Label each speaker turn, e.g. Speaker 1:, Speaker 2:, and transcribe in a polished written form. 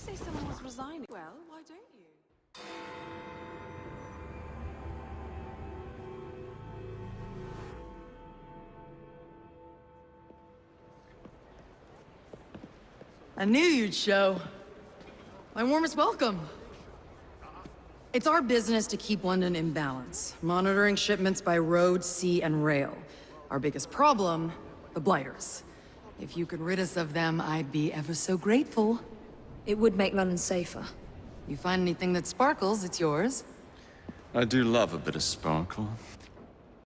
Speaker 1: say someone was resigning. Well, why don't you?
Speaker 2: I knew you'd show. My warmest welcome. It's our business to keep London in balance, monitoring shipments by road, sea, and rail. Our biggest problem, the Blighters. If you could rid us of them, I'd be ever so grateful.
Speaker 3: It would make London safer.
Speaker 2: You find anything that sparkles, it's yours.
Speaker 4: I do love a bit of sparkle.